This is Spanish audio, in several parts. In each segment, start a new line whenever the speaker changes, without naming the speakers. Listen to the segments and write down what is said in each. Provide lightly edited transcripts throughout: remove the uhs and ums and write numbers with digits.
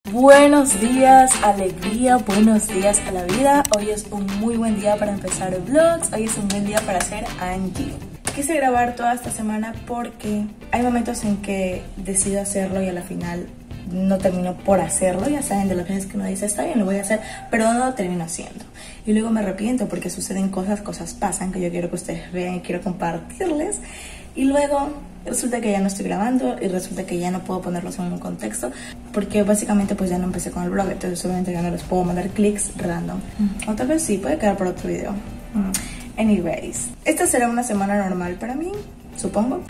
Buenos días, alegría, buenos días a la vida. Hoy es un muy buen día para empezar vlogs, hoy es un buen día para hacer Angie. Quise grabar toda esta semana porque hay momentos en que decido hacerlo y a la final no termino por hacerlo. Ya saben, de las veces que uno dice, está bien, lo voy a hacer, pero no lo termino haciendo. Y luego me arrepiento porque suceden cosas pasan que yo quiero que ustedes vean y quiero compartirles. Y luego resulta que ya no estoy grabando y resulta que ya no puedo ponerlos en un contexto porque básicamente pues ya no empecé con el blog, entonces obviamente ya no les puedo mandar clics random. O tal vez sí, puede quedar para otro video. Anyways, esta será una semana normal para mí, supongo.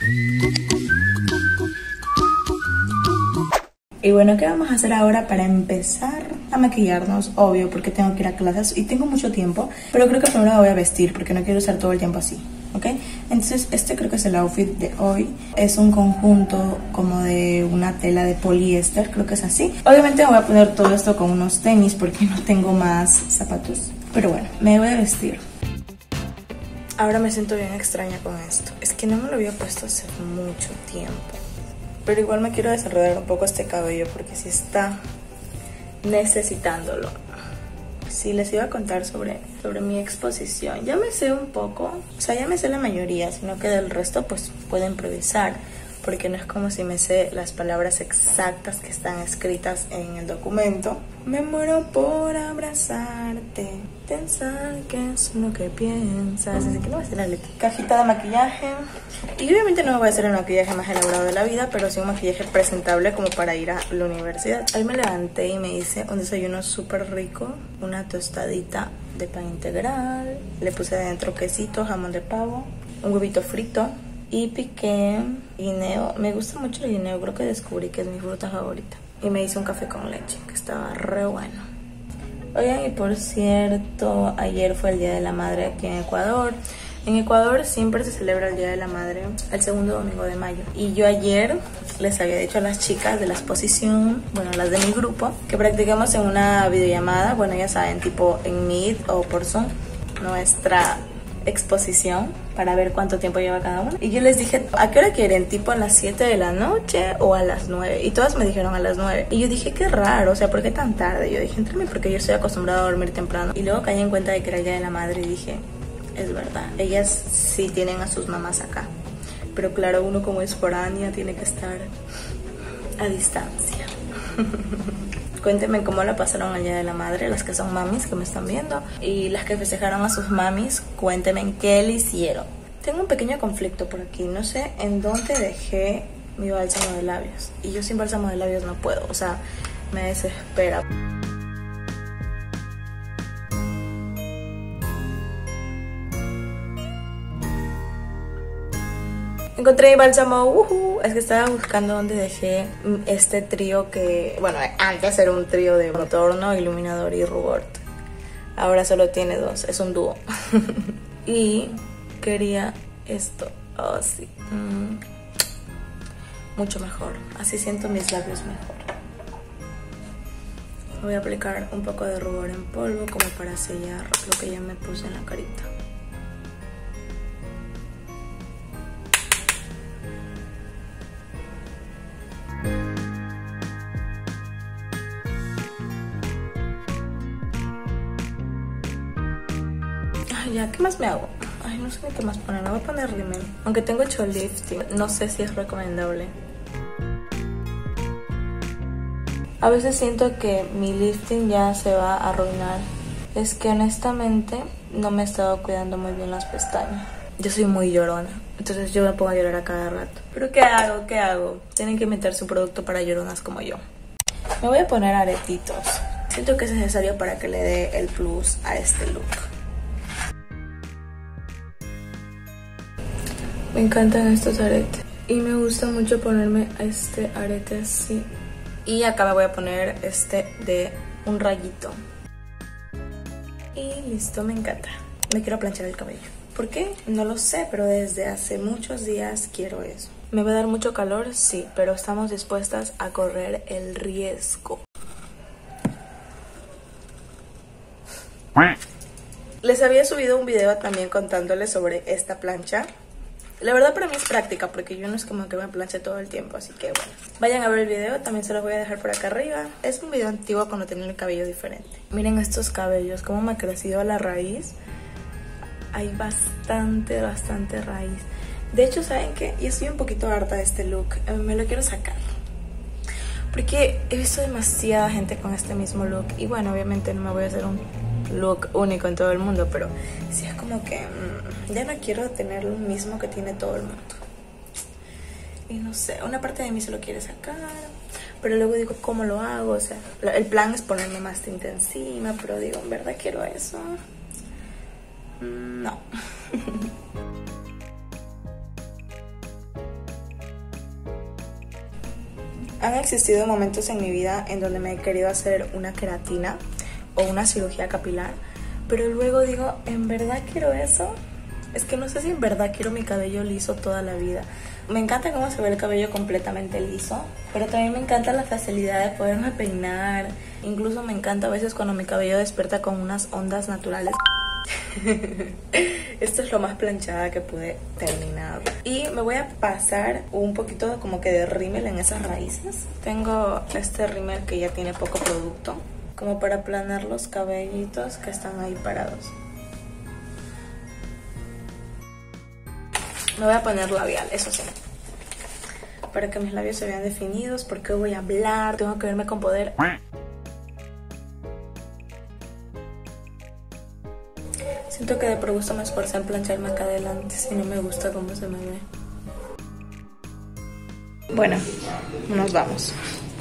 Y bueno, ¿qué vamos a hacer ahora para empezar a maquillarnos? Obvio, porque tengo que ir a clases y tengo mucho tiempo, pero creo que primero me voy a vestir porque no quiero estar todo el tiempo así, ¿ok? Entonces este creo que es el outfit de hoy. Es un conjunto como de una tela de poliéster, creo que es así. Obviamente me voy a poner todo esto con unos tenis porque no tengo más zapatos, pero bueno, me voy a vestir. Ahora me siento bien extraña con esto. Es que no me lo había puesto hace mucho tiempo. Pero igual me quiero desarrollar un poco este cabello porque sí está necesitándolo. Sí, les iba a contar sobre mi exposición. Ya me sé un poco, o sea, ya me sé la mayoría, sino que del resto pues puedo improvisar. Porque no es como si me sé las palabras exactas que están escritas en el documento. Me muero por abrazarte, pensar que es lo que piensas. Así que no voy a hacer la letra. Cajita de maquillaje. Y obviamente no me voy a hacer el maquillaje más elaborado de la vida, pero sí un maquillaje presentable como para ir a la universidad. Hoy me levanté y me hice un desayuno súper rico. Una tostadita de pan integral. Le puse adentro quesito, jamón de pavo, un huevito frito. Y piqué guineo. Me gusta mucho el guineo, creo que descubrí que es mi fruta favorita. Y me hice un café con leche, que estaba re bueno. Oigan, y por cierto, ayer fue el Día de la Madre aquí en Ecuador. En Ecuador siempre se celebra el Día de la Madre el segundo domingo de mayo. Y yo ayer les había dicho a las chicas de la exposición, bueno, las de mi grupo, que practicamos en una videollamada, bueno, ya saben, tipo en Meet o por Zoom, nuestra exposición para ver cuánto tiempo lleva cada uno. Y yo les dije, ¿a qué hora quieren? ¿Tipo a las 7 de la noche o a las 9? Y todas me dijeron a las 9. Y yo dije, qué raro, o sea, ¿por qué tan tarde? Yo dije, entrame porque yo estoy acostumbrada a dormir temprano. Y luego caí en cuenta de que era el Día de la Madre y dije, es verdad, ellas sí tienen a sus mamás acá. Pero claro, uno como es foránea tiene que estar a distancia. Cuéntenme cómo la pasaron al Día de la Madre, las que son mamis que me están viendo. Y las que festejaron a sus mamis, cuéntenme qué le hicieron. Tengo un pequeño conflicto por aquí, no sé en dónde dejé mi bálsamo de labios. Y yo sin bálsamo de labios no puedo, o sea, me desespera. Encontré mi bálsamo, es que estaba buscando dónde dejé este trío que, bueno, antes era un trío de contorno, iluminador y rubor. Ahora solo tiene dos, es un dúo. Y quería esto, oh sí, mucho mejor, así siento mis labios mejor. Voy a aplicar un poco de rubor en polvo como para sellar lo que ya me puse en la carita. Ya, ¿qué más me hago? Ay, no sé ni qué más poner, me voy a poner rímel. Aunque tengo hecho lifting, no sé si es recomendable. A veces siento que mi lifting ya se va a arruinar. Es que honestamente no me he estado cuidando muy bien las pestañas. Yo soy muy llorona, entonces yo me pongo a llorar a cada rato. ¿Pero qué hago? ¿Qué hago? Tienen que meterse un producto para lloronas como yo. Me voy a poner aretitos. Siento que es necesario para que le dé el plus a este look. Me encantan estos aretes y me gusta mucho ponerme este arete así. Y acá me voy a poner este de un rayito. Y listo, me encanta. Me quiero planchar el cabello. ¿Por qué? No lo sé, pero desde hace muchos días quiero eso. ¿Me va a dar mucho calor? Sí, pero estamos dispuestas a correr el riesgo. Les había subido un video también contándoles sobre esta plancha. La verdad para mí es práctica porque yo no es como que me planche todo el tiempo, así que bueno. Vayan a ver el video, también se los voy a dejar por acá arriba. Es un video antiguo cuando tenía el cabello diferente. Miren estos cabellos, cómo me ha crecido la raíz. Hay bastante raíz. De hecho, ¿saben qué? Yo estoy un poquito harta de este look. Me lo quiero sacar. Porque he visto demasiada gente con este mismo look. Y bueno, obviamente no me voy a hacer un look único en todo el mundo, pero sí es como que ya no quiero tener lo mismo que tiene todo el mundo. Y no sé, una parte de mí se lo quiere sacar, pero luego digo, ¿cómo lo hago? O sea, el plan es ponerme más tinta encima, pero digo, ¿en verdad quiero eso? No. Han existido momentos en mi vida en donde me he querido hacer una queratina o una cirugía capilar, pero luego digo, ¿en verdad quiero eso? Es que no sé si en verdad quiero mi cabello liso toda la vida. Me encanta cómo se ve el cabello completamente liso, pero también me encanta la facilidad de poderme peinar. Incluso me encanta a veces cuando mi cabello despierta con unas ondas naturales. Esto es lo más planchada que pude terminar. Y me voy a pasar un poquito como que de rímel en esas raíces. Tengo este rímel que ya tiene poco producto, como para aplanar los cabellitos que están ahí parados. Me voy a poner labial, eso sí, para que mis labios se vean definidos, porque hoy voy a hablar, tengo que verme con poder. Siento que de por gusto me esforcé en plancharme acá adelante, si no me gusta cómo se me ve. Bueno, nos vamos.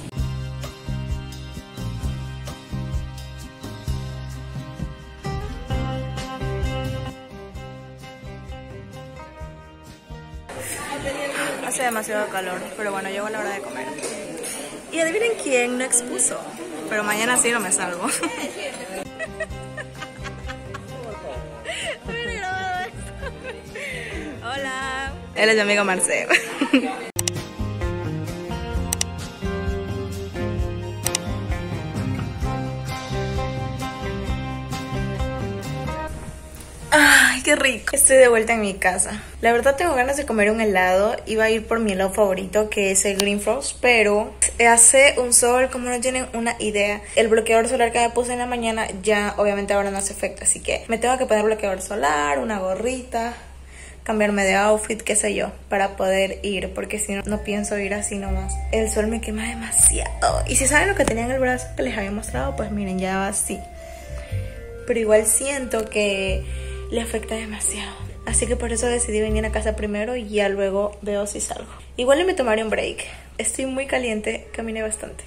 Hace demasiado calor, pero bueno, llegó la hora de comer. Y adivinen quién no expuso, pero mañana sí no me salgo. Hola. Él es mi amigo Marcelo. Ay, qué rico. Estoy de vuelta en mi casa. La verdad tengo ganas de comer un helado. Iba a ir por mi helado favorito, que es el Green Frost, pero hace un sol como no tienen una idea. El bloqueador solar que me puse en la mañana ya obviamente ahora no hace efecto, así que me tengo que poner bloqueador solar, una gorrita, cambiarme de outfit, qué sé yo, para poder ir, porque si no, no pienso ir así nomás. El sol me quema demasiado. Y si saben lo que tenía en el brazo que les había mostrado, pues miren, ya va así. Pero igual siento que le afecta demasiado. Así que por eso decidí venir a casa primero y ya luego veo si salgo. Igual me tomaré un break. Estoy muy caliente, caminé bastante.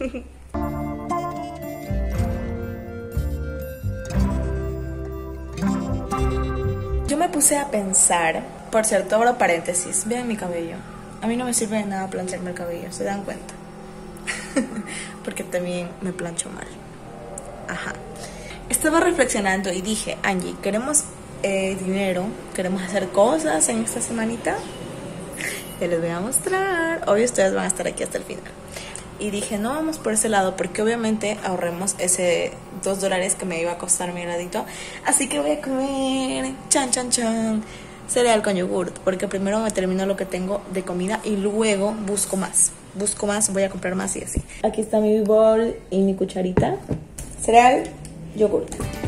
Yo me puse a pensar, por cierto, abro paréntesis, vean mi cabello. A mí no me sirve de nada plancharme el cabello, ¿se dan cuenta? Porque también me plancho mal. Ajá. Estaba reflexionando y dije, Angie, queremos dinero, queremos hacer cosas en esta semanita. Ya les voy a mostrar. Obvio ustedes van a estar aquí hasta el final. Y dije, no vamos por ese lado, porque obviamente ahorremos ese $2 que me iba a costar mi heladito. Así que voy a comer chan cereal con yogurt, porque primero me termino lo que tengo de comida y luego busco más, voy a comprar más y así. Aquí está mi bowl y mi cucharita. Cereal, yogurt.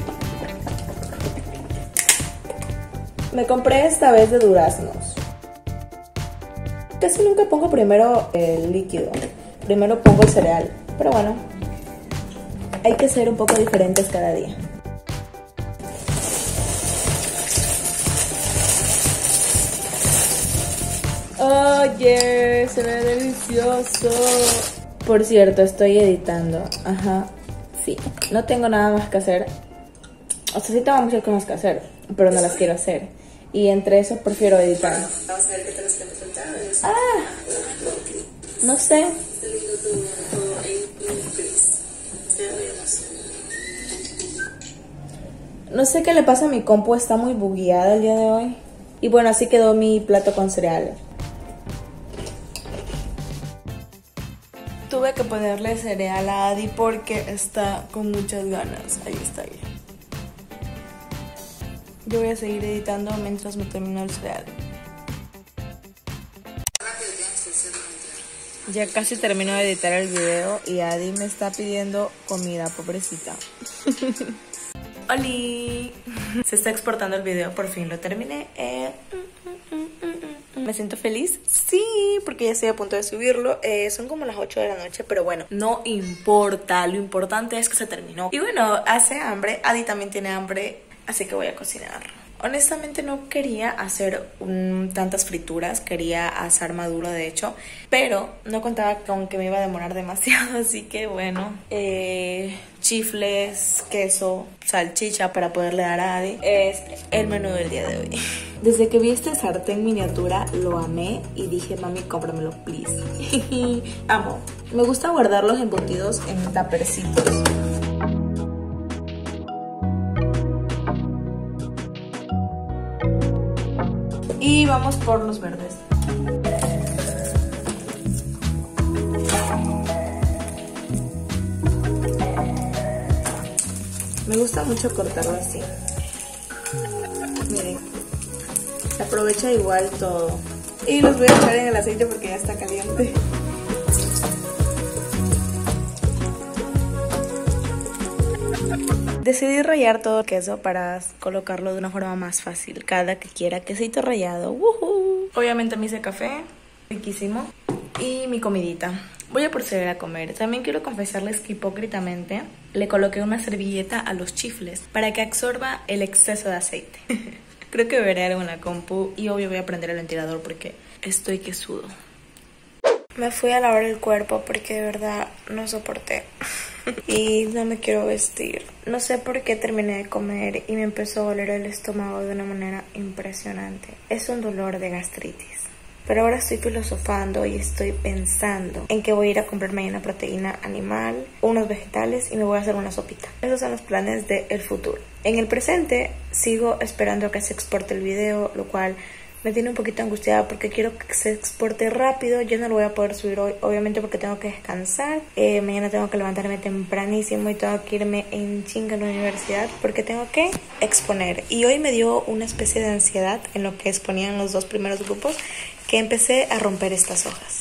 Me compré esta vez de duraznos. Casi nunca pongo primero el líquido, primero pongo el cereal, pero bueno, hay que ser un poco diferentes cada día. Oye, se ve delicioso. Por cierto, estoy editando. Ajá, sí, no tengo nada más que hacer. O sea, sí tengo muchas cosas que hacer, pero no las quiero hacer. Y entre eso prefiero editar. Vamos a ver qué tal está el resultado. No sé. No sé qué le pasa a mi compu, está muy bugueada el día de hoy. Y bueno, así quedó mi plato con cereal. Tuve que ponerle cereal a Adi porque está con muchas ganas. Ahí está bien. Yo voy a seguir editando mientras me termino el cereal. Ya casi termino de editar el video y Adi me está pidiendo comida, pobrecita. ¡Holi! Se está exportando el video, por fin lo terminé. ¿Me siento feliz? Sí, porque ya estoy a punto de subirlo. Son como las 8 de la noche, pero bueno, no importa. Lo importante es que se terminó. Y bueno, hace hambre. Adi también tiene hambre, así que voy a cocinar. Honestamente no quería hacer tantas frituras, quería asar maduro de hecho, pero no contaba con que me iba a demorar demasiado, así que bueno, chifles, queso, salchicha para poderle dar a Adi es el menú del día de hoy. Desde que vi este sartén miniatura lo amé y dije, mami, cómpramelo, please. Amo. Me gusta guardar los embutidos en tapercitos. Y vamos por los verdes. Me gusta mucho cortarlo así. Miren, se aprovecha igual todo. Y los voy a echar en el aceite porque ya está caliente. Decidí rallar todo el queso para colocarlo de una forma más fácil. Cada que quiera quesito rallado. ¡Woohoo! Obviamente me hice café, riquísimo. Y mi comidita. Voy a proceder a comer. También quiero confesarles que hipócritamente le coloqué una servilleta a los chifles para que absorba el exceso de aceite. Creo que beberé algo en la compu y obvio voy a prender el ventilador porque estoy que sudo. Me fui a lavar el cuerpo porque de verdad no soporté. Y no me quiero vestir. No sé por qué terminé de comer y me empezó a doler el estómago de una manera impresionante. Es un dolor de gastritis. Pero ahora estoy filosofando y estoy pensando en que voy a ir a comprar mañana proteína animal, unos vegetales y me voy a hacer una sopita. Esos son los planes del futuro. En el presente sigo esperando a que se exporte el video, lo cual me tiene un poquito angustiada porque quiero que se exporte rápido. Yo no lo voy a poder subir hoy, obviamente porque tengo que descansar. Mañana tengo que levantarme tempranísimo y tengo que irme en chinga a la universidad porque tengo que exponer. Y hoy me dio una especie de ansiedad en lo que exponían los dos primeros grupos que empecé a romper estas hojas.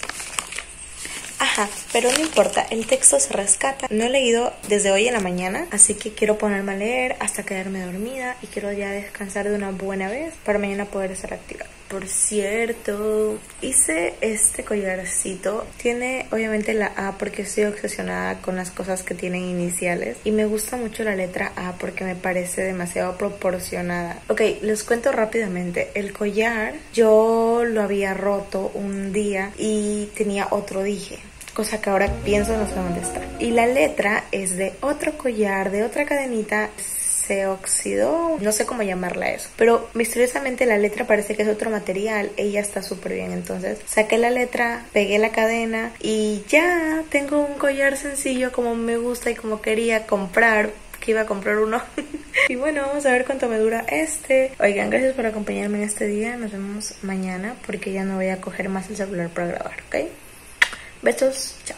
Ajá, pero no importa, el texto se rescata. No he leído desde hoy en la mañana, así que quiero ponerme a leer hasta quedarme dormida y quiero ya descansar de una buena vez para mañana poder estar activa. Por cierto, hice este collarcito. Tiene obviamente la A porque estoy obsesionada con las cosas que tienen iniciales y me gusta mucho la letra A porque me parece demasiado proporcionada. Ok, les cuento rápidamente. El collar yo lo había roto un día y tenía otro dije, cosa que ahora pienso no sé dónde está. Y la letra es de otro collar, de otra cadenita. Se oxidó, no sé cómo llamarla eso, pero misteriosamente la letra parece que es otro material. Ella está súper bien, entonces saqué la letra, pegué la cadena y ya tengo un collar sencillo como me gusta y como quería comprar, que iba a comprar uno. Y bueno, vamos a ver cuánto me dura este. Oigan, gracias por acompañarme en este día. Nos vemos mañana porque ya no voy a coger más el celular para grabar, ¿ok? Besos, chao.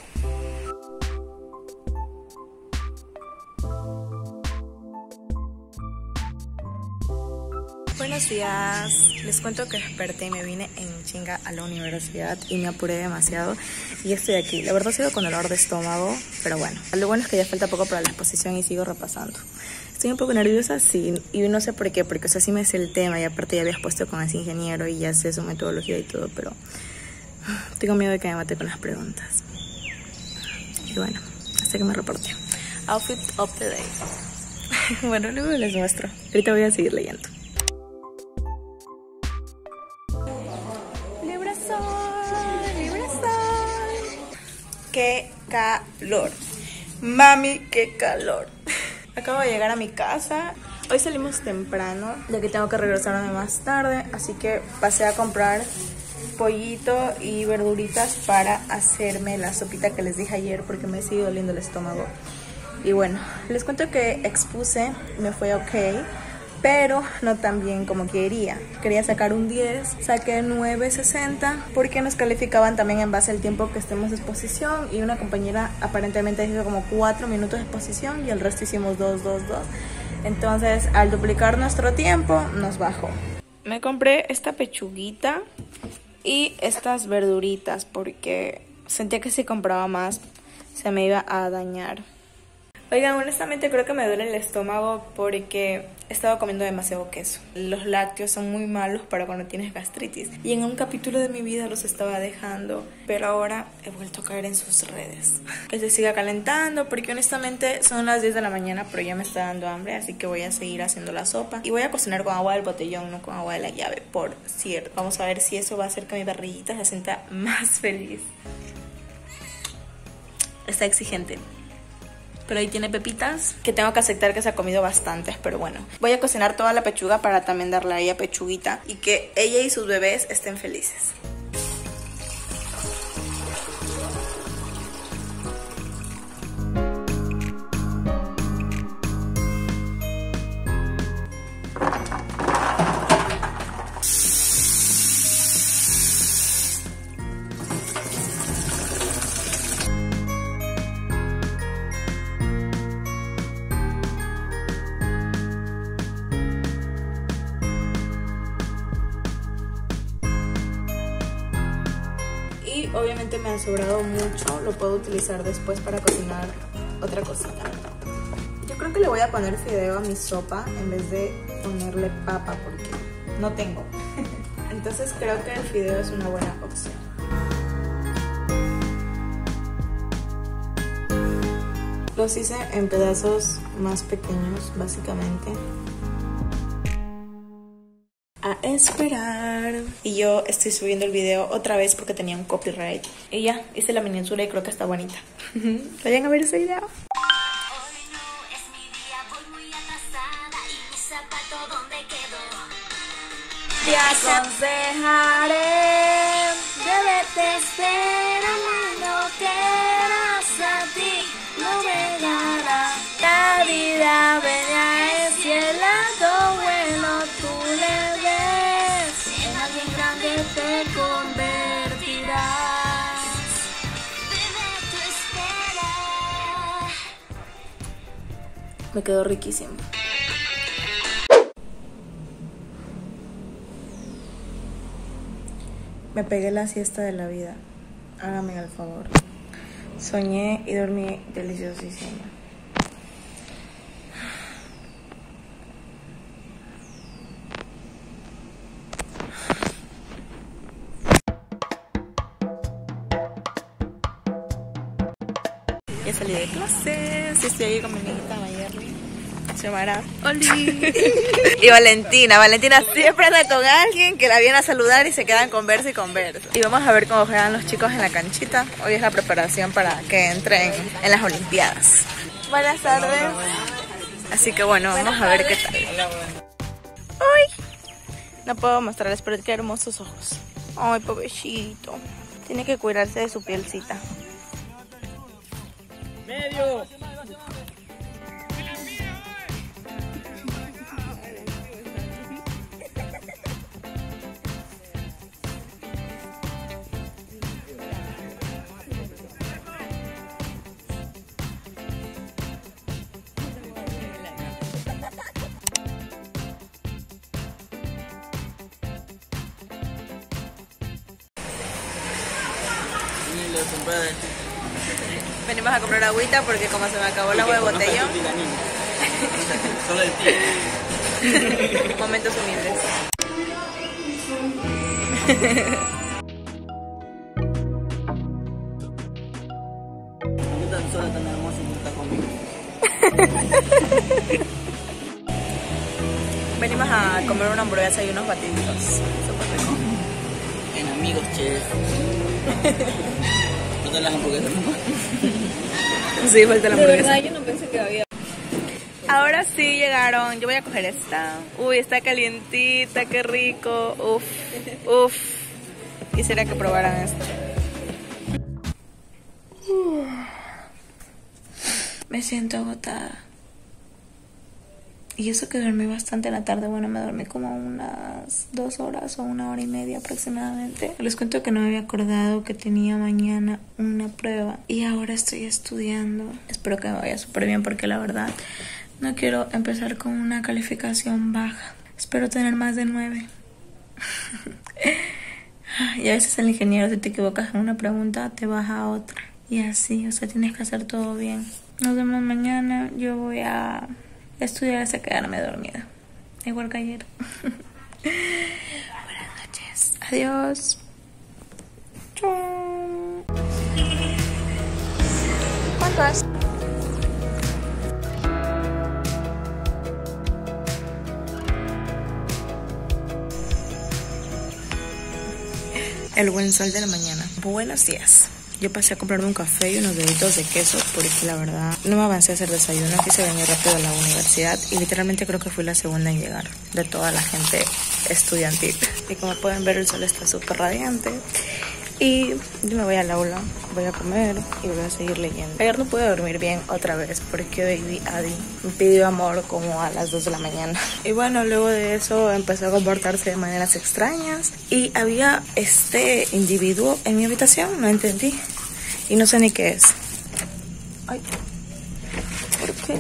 Buenos días, les cuento que desperté y me vine en chinga a la universidad y me apuré demasiado y estoy aquí. La verdad sigo con dolor de estómago, pero bueno, lo bueno es que ya falta poco para la exposición y sigo repasando. Estoy un poco nerviosa, sí, y no sé por qué, porque o sea, sí me sé el tema y aparte ya había expuesto con ese ingeniero y ya sé su metodología y todo, pero tengo miedo de que me mate con las preguntas. Y bueno, hasta que me reporte. Outfit of the day. Bueno, luego les muestro. Ahorita voy a seguir leyendo. ¡Qué calor! Mami, qué calor. Acabo de llegar a mi casa. Hoy salimos temprano, ya que tengo que regresarme más tarde. Así que pasé a comprar pollito y verduritas para hacerme la sopita que les dije ayer, porque me sigue doliendo el estómago. Y bueno, les cuento que expuse, me fue ok, pero no tan bien como quería. Quería sacar un 10, saqué 9.60 porque nos calificaban también en base al tiempo que estemos de exposición y una compañera aparentemente hizo como 4 minutos de exposición y el resto hicimos 2. Entonces al duplicar nuestro tiempo nos bajó. Me compré esta pechuguita y estas verduritas porque Sentía que si compraba más se me iba a dañar. Oigan, honestamente creo que me duele el estómago porque he estado comiendo demasiado queso. Los lácteos son muy malos para cuando tienes gastritis. Y en un capítulo de mi vida los estaba dejando, pero ahora he vuelto a caer en sus redes. Que se siga calentando porque honestamente son las 10 de la mañana, pero ya me está dando hambre, así que voy a seguir haciendo la sopa. Y voy a cocinar con agua del botellón, no con agua de la llave, por cierto. Vamos a ver si eso va a hacer que mi barriguita se sienta más feliz. Está exigente. Pero ahí tiene pepitas, que tengo que aceptar que se ha comido bastantes, pero bueno. Voy a cocinar toda la pechuga para también darle a ella pechuguita y que ella y sus bebés estén felices. Y obviamente me ha sobrado mucho, lo puedo utilizar después para cocinar otra cosita. Yo creo que le voy a poner fideo a mi sopa en vez de ponerle papa porque no tengo. Entonces creo que el fideo es una buena opción. Los hice en pedazos más pequeños, básicamente. A esperar. Y yo estoy subiendo el video otra vez porque tenía un copyright. Y ya, hice la miniatura y creo que está bonita. Vayan a ver ese video.
Hoy no es mi día, voy muy atrasada y mi zapato ¿dónde quedó?
Te aconsejaré,
Debete esperar lo que eras a ti, no llegará.
la vida venía es y el lado bueno tú le ves.
En alguien grande te convertirás. Debete esperar.
Me quedó riquísimo. Me pegué la siesta de la vida. Hágame el favor. Soñé y dormí deliciosísimo. Ya salí de clases. Estoy aquí con mi amiguita Mayerly. Se llamará Oli. Y Valentina. Valentina siempre anda con alguien que la viene a saludar y se quedan conversa y conversa. Y vamos a ver cómo juegan los chicos en la canchita. Hoy es la preparación para que entren en las Olimpiadas. Buenas tardes. Así que bueno, vamos a ver qué tal. ¡Uy! No puedo mostrarles, pero qué hermosos ojos. Ay, pobrecito. Tiene que cuidarse de su pielcita.
Medio.
Venimos a comprar agüita porque como se me acabó el agua de botellón.
Solo de ti.
Momentos humildes.
¿Qué tan sola, tan hermosa y no está conmigo?
Venimos a comer una hamburguesa y unos batiditos. Súper rico.
En amigos, chef. ¿No te las hamburguesas nomás?
Sí, falta la hamburguesa.
De verdad, yo no pensé que había.
Ahora sí llegaron. Yo voy a coger esta. Uy, está calientita, qué rico. Uf, uf. Quisiera que probaran esto. Me siento agotada. Y eso que dormí bastante en la tarde. Bueno, me dormí como unas 2 horas o 1 hora y media aproximadamente. Les cuento que no me había acordado que tenía mañana una prueba. Y ahora estoy estudiando. Espero que me vaya súper bien porque la verdad no quiero empezar con una calificación baja. Espero tener más de 9. Y a veces el ingeniero, si te equivocas en una pregunta, te vas a otra. Y así, o sea, tienes que hacer todo bien. Nos vemos mañana. Yo voy a estudiar hasta quedarme dormida. Igual que ayer. Buenas noches. Adiós. Chau. ¿Cuántas? El buen sol de la mañana. Buenos días. Yo pasé a comprarme un café y unos deditos de queso porque la verdad no me avancé a hacer desayuno. Quise venir rápido a la universidad y literalmente creo que fui la segunda en llegar de toda la gente estudiantil. Y como pueden ver, el sol está súper radiante. Y yo me voy al aula, voy a comer y voy a seguir leyendo. Ayer no pude dormir bien otra vez porque Baby Adi me pidió amor como a las 2 de la mañana. Y bueno, luego de eso empezó a comportarse de maneras extrañas. Y había este individuo en mi habitación, no entendí. Y no sé ni qué es. Ay, ¿por qué?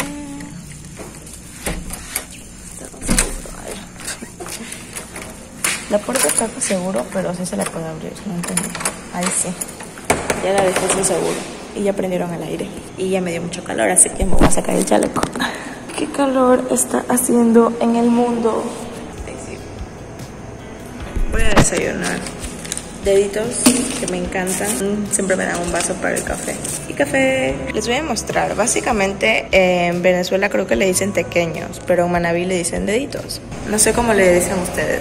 La puerta está seguro, pero sí se la puede abrir, no entendí. Ahí sí. Ya la dejé sin seguro. Y ya prendieron el aire. Y ya me dio mucho calor, así que me voy a sacar el chaleco. ¿Qué calor está haciendo en el mundo? Ahí sí. Voy a desayunar. Deditos, que me encantan. Siempre me dan un vaso para el café. Y café. Les voy a mostrar. Básicamente, en Venezuela creo que le dicen tequeños, pero en Manabí le dicen deditos. No sé cómo le dicen ustedes.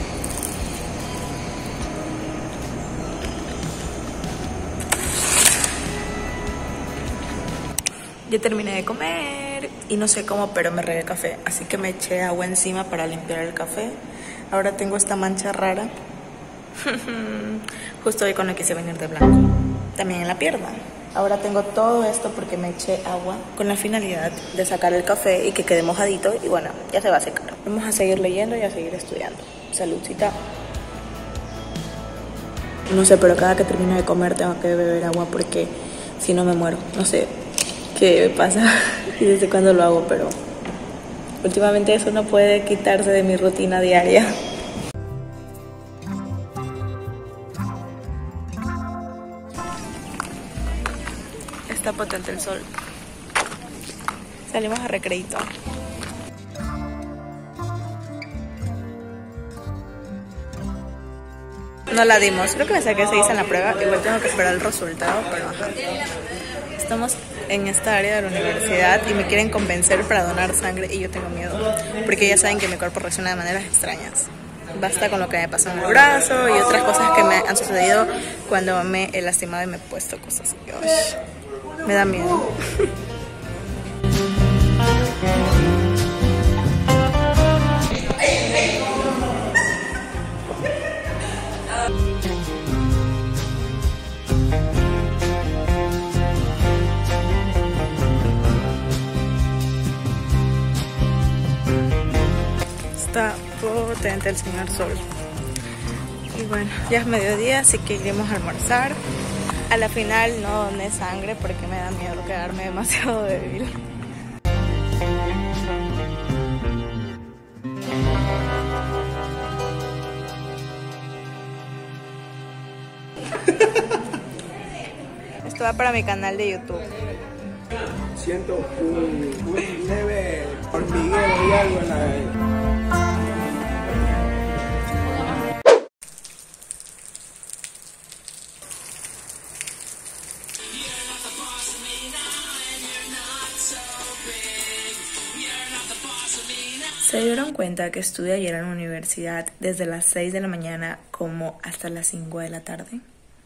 Ya terminé de comer y no sé cómo, pero me regué el café. Así que me eché agua encima para limpiar el café. Ahora tengo esta mancha rara. Justo hoy cuando quise venir de blanco. También en la pierna. Ahora tengo todo esto porque me eché agua con la finalidad de sacar el café y que quede mojadito. Y bueno, ya se va a secar. Vamos a seguir leyendo y a seguir estudiando. Saludcita. No sé, pero cada que termino de comer tengo que beber agua porque si no me muero. No sé qué pasa y desde cuándo lo hago, pero últimamente eso no puede quitarse de mi rutina diaria. Está potente el sol. Salimos a recreito. No la dimos. Creo que me saqué 6 en la prueba. Igual tengo que esperar el resultado, pero ajá. Estamos en esta área de la universidad y me quieren convencer para donar sangre y yo tengo miedo. Porque ya saben que mi cuerpo reacciona de maneras extrañas. Basta con lo que me pasó en el brazo y otras cosas que me han sucedido cuando me he lastimado y me he puesto cosas. Me da miedo. Está potente el señor sol. Y bueno, ya es mediodía, así que iremos a almorzar. A la final no doné sangre porque me da miedo quedarme demasiado débil. Esto va para mi canal de YouTube.
Siento un leve hormigueo y algo en la...
¿Se dieron cuenta que estudié ayer en la universidad desde las 6 de la mañana como hasta las 5 de la tarde?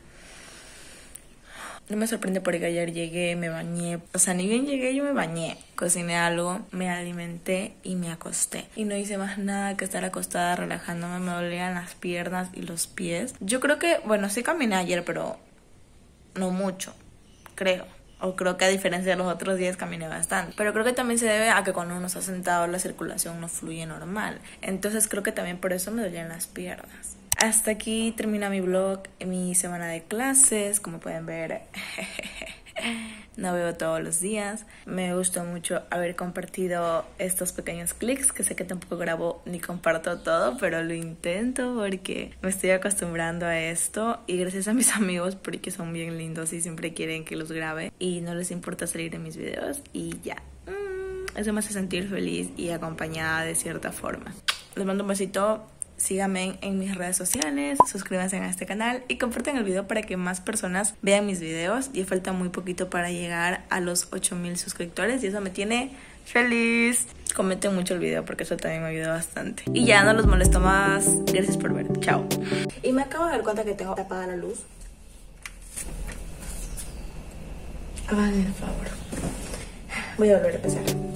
No me sorprende porque ayer llegué, me bañé. O sea, ni bien llegué, yo me bañé. Cociné algo, me alimenté y me acosté. Y no hice más nada que estar acostada relajándome. Me dolían las piernas y los pies. Yo creo que, bueno, sí caminé ayer, pero no mucho, creo. O creo que a diferencia de los otros días caminé bastante. Pero creo que también se debe a que cuando uno está sentado la circulación no fluye normal. Entonces creo que también por eso me dolían las piernas. Hasta aquí termina mi vlog, mi semana de clases. Como pueden ver, no veo todos los días. Me gustó mucho haber compartido estos pequeños clics, que sé que tampoco grabo ni comparto todo, pero lo intento porque me estoy acostumbrando a esto, y gracias a mis amigos porque son bien lindos y siempre quieren que los grabe y no les importa salir en mis videos, y ya. Eso me hace sentir feliz y acompañada de cierta forma. Les mando un besito. Síganme en mis redes sociales, suscríbanse a este canal y compartan el video para que más personas vean mis videos. Ya falta muy poquito para llegar a los 8000 suscriptores y eso me tiene feliz. Comenten mucho el video porque eso también me ayuda bastante. Y ya no los molesto más. Gracias por ver. Chao. Y me acabo de dar cuenta que tengo que apagar la luz. Hagan el favor. Voy a volver a empezar.